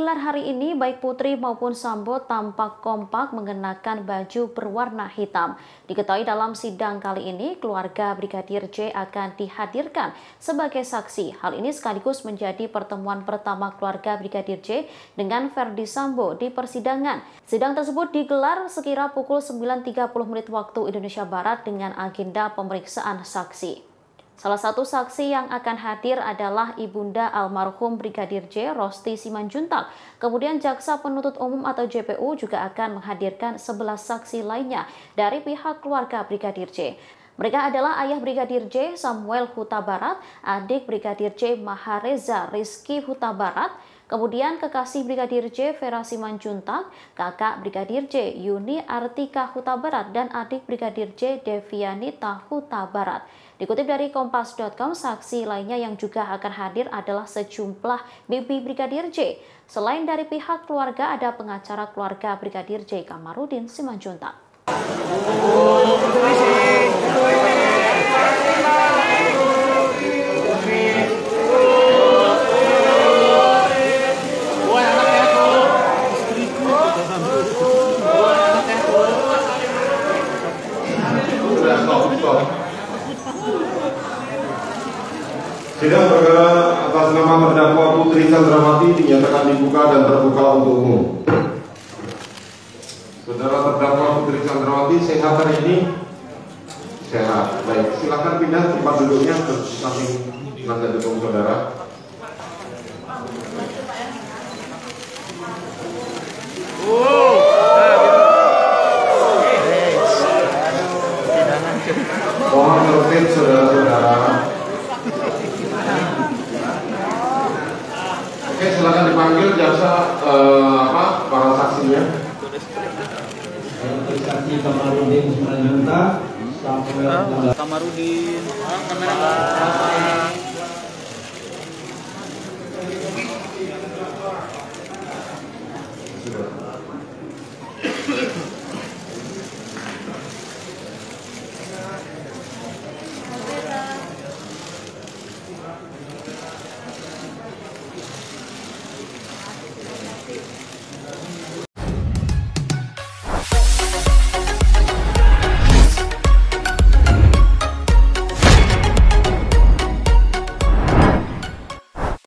digelar hari ini, baik Putri maupun Sambo tampak kompak mengenakan baju berwarna hitam. Diketahui dalam sidang kali ini, keluarga Brigadir J akan dihadirkan sebagai saksi. Hal ini sekaligus menjadi pertemuan pertama keluarga Brigadir J dengan Verdi Sambo di persidangan. Sidang tersebut digelar sekira pukul 9.30 menit waktu Indonesia Barat dengan agenda pemeriksaan saksi. Salah satu saksi yang akan hadir adalah ibunda almarhum Brigadir J, Rosti Simanjuntak. Kemudian jaksa penuntut umum atau JPU juga akan menghadirkan 11 saksi lainnya dari pihak keluarga Brigadir J. Mereka adalah ayah Brigadir J, Samuel Huta Barat, adik Brigadir J, Mahareza Rizky Huta Barat, kemudian kekasih Brigadir J, Vera Simanjuntak, kakak Brigadir J, Yuni Artika Huta Barat, dan adik Brigadir J, Devianita Huta Barat. Dikutip dari Kompas.com, saksi lainnya yang juga akan hadir adalah sejumlah bibi Brigadir J. Selain dari pihak keluarga, ada pengacara keluarga Brigadir J, Kamarudin Simanjuntak. Sidang perkara atas nama terdakwa Putri Chandrawati dinyatakan dibuka dan terbuka untuk umum. Saudara terdakwa Putri Chandrawati sehat hari ini? Sehat. Baik, silakan pindah tempat duduknya ke samping penasihat hukum saudara. Mohon tertib saudara-saudara. Oke, silakan dipanggil jaksa para saksinya. Saksi Kamarudin Simanjuntak, Kamarudin, Sudah.